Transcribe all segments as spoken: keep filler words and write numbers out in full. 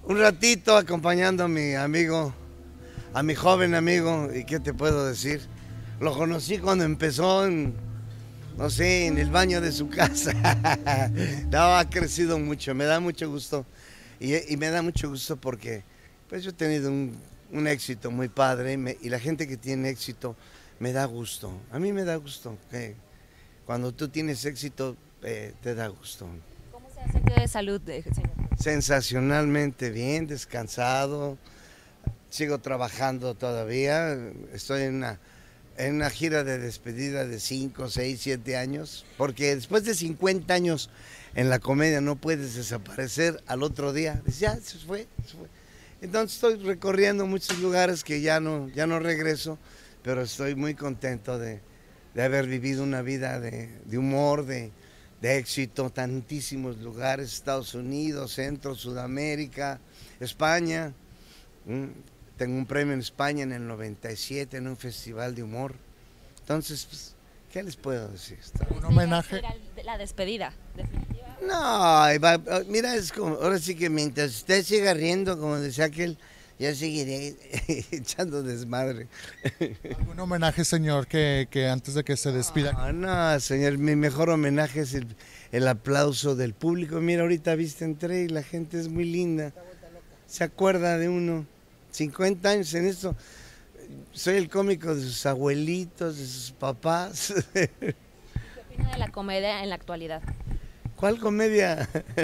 un ratito acompañando a mi amigo, a mi joven amigo, y qué te puedo decir, lo conocí cuando empezó en, no sé, en el baño de su casa. No, ha crecido mucho, me da mucho gusto, y, y me da mucho gusto porque pues yo he tenido un, un éxito muy padre, y, me- y la gente que tiene éxito me da gusto, a mí me da gusto, que cuando tú tienes éxito eh, te da gusto. ¿Cómo se ha sentido de salud, eh, señor? Sensacionalmente bien, descansado, sigo trabajando todavía, estoy en una, en una gira de despedida de cinco, seis, siete años, porque después de cincuenta años en la comedia no puedes desaparecer al otro día, dices, ya, se fue, se fue. Entonces estoy recorriendo muchos lugares que ya no, ya no regreso, pero estoy muy contento de, de haber vivido una vida de, de humor, de, de éxito, tantísimos lugares, Estados Unidos, Centro, Sudamérica, España. Mm, Tengo un premio en España en el noventa y siete en un festival de humor. Entonces, pues, ¿qué les puedo decir? Está- Un homenaje. Era el- la despedida, definitiva. No, ahí va- mira, es como, ahora sí que mientras usted siga riendo, como decía aquel, yo seguiré echando desmadre. ¿Algún homenaje, señor, que, que antes de que se despida? No, no, señor, mi mejor homenaje es el, el aplauso del público. Mira, ahorita viste, entré y la gente es muy linda. Se acuerda de uno. cincuenta años en esto. Soy el cómico de sus abuelitos, de sus papás. ¿Qué opina de la comedia en la actualidad? ¿Cuál comedia?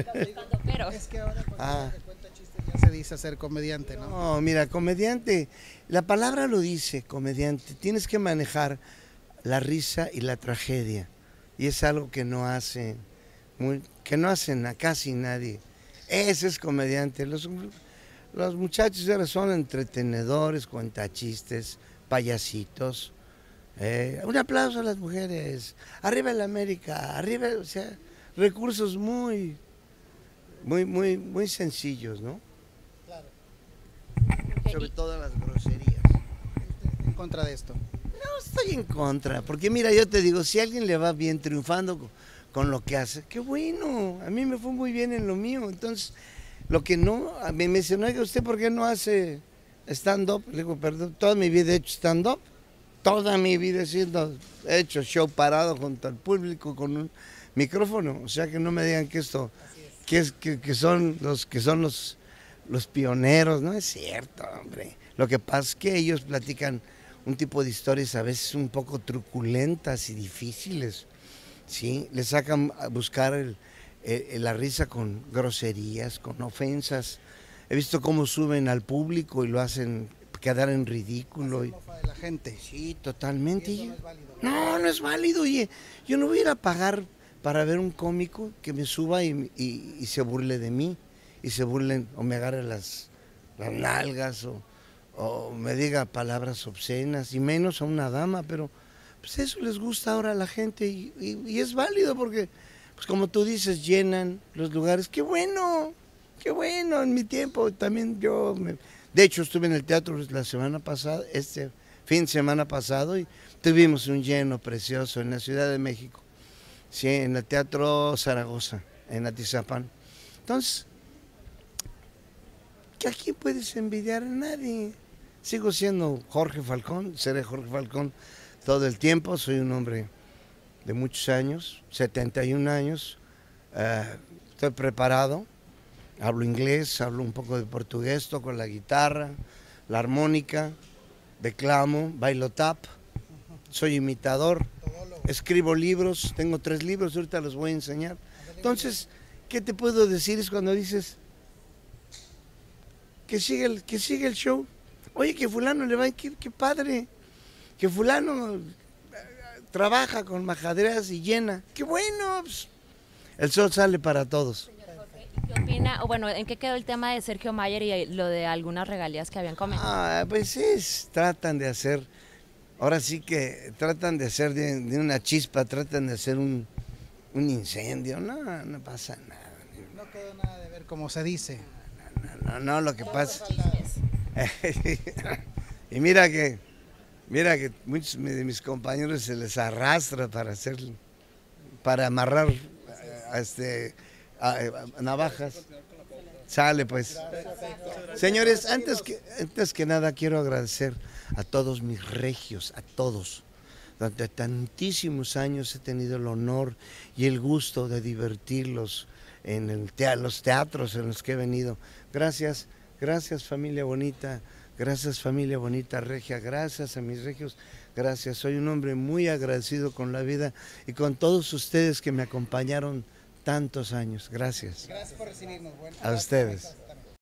Pero Es que ahora cuando Ah. se cuenta chistes ya se dice ser comediante, ¿no? No, mira, comediante, la palabra lo dice, comediante. Tienes que manejar la risa y la tragedia. Y es algo que no hace, muy, que no hacen a casi nadie. Ese es comediante. Los, los muchachos ahora son entretenedores, cuentachistes, payasitos. Eh, un aplauso a las mujeres. Arriba el América, arriba, o sea, recursos muy, muy, muy, muy sencillos, ¿no? Sobre todo las groserías. En contra de esto. No estoy en contra, porque mira, yo te digo, si a alguien le va bien triunfando con, con lo que hace, qué bueno, a mí me fue muy bien en lo mío. Entonces, lo que no, a mí me dice, no, oiga, ¿usted por qué no hace stand-up? Le digo, perdón, toda mi vida he hecho stand-up, toda mi vida he, sido, he hecho show parado junto al público con un micrófono, o sea que no me digan que esto, que, es, que, que son los que son los, los pioneros, no es cierto, hombre. Lo que pasa es que ellos platican un tipo de historias a veces un poco truculentas y difíciles, ¿sí? Le sacan a buscar el, el- la risa con groserías, con ofensas. He visto cómo suben al público y lo hacen quedar en ridículo. y- Mofa de la gente. Sí, totalmente. Y eso Y- no es válido. No, no es válido. Oye, yo no voy a ir a pagar para ver un cómico que me suba y, y- y se burle de mí, y se burlen o me agarre las, las nalgas o, o me diga palabras obscenas, y menos a una dama, pero pues eso les gusta ahora a la gente y, y- y es válido porque, pues como tú dices, llenan los lugares. ¡Qué bueno! ¡Qué bueno! En mi tiempo también yo, me- de hecho estuve en el teatro la semana pasada, este fin de semana pasado, y tuvimos un lleno precioso en la Ciudad de México, sí, en el Teatro Zaragoza, en Atizapán. Entonces, que aquí puedes envidiar a nadie. Sigo siendo Jorge Falcón, seré Jorge Falcón todo el tiempo, soy un hombre de muchos años, setenta y un años, eh, estoy preparado, hablo inglés, hablo un poco de portugués, toco la guitarra, la armónica, declamo, bailo tap, soy imitador, escribo libros, tengo tres libros, ahorita los voy a enseñar. Entonces, ¿qué te puedo decir? Es cuando dices que sigue el, que sigue el show. Oye, que fulano le va, qué, qué padre. Que fulano eh, trabaja con majaderas y llena. Qué bueno. Pues, el sol sale para todos. ¿qué opina? O bueno, ¿en qué quedó el tema de Sergio Mayer y lo de algunas regalías que habían comentado? Ah, pues es, tratan de hacer, ahora sí que tratan de hacer de, de una chispa, tratan de hacer un, un incendio. No, no pasa nada. No quedó nada de ver como se dice. No, no, lo que pasa. Y mira que, mira que muchos de mis compañeros se les arrastra para hacer, para amarrar a, este, a- a navajas. Sale pues. Señores, antes que, antes que nada quiero agradecer a todos mis regios, a todos. Durante tantísimos años he tenido el honor y el gusto de divertirlos en el tea- los teatros en los que he venido. Gracias, gracias familia bonita, gracias familia bonita regia, gracias a mis regios, gracias. Soy un hombre muy agradecido con la vida y con todos ustedes que me acompañaron tantos años. Gracias. Gracias por recibirnos. Bueno, A ustedes.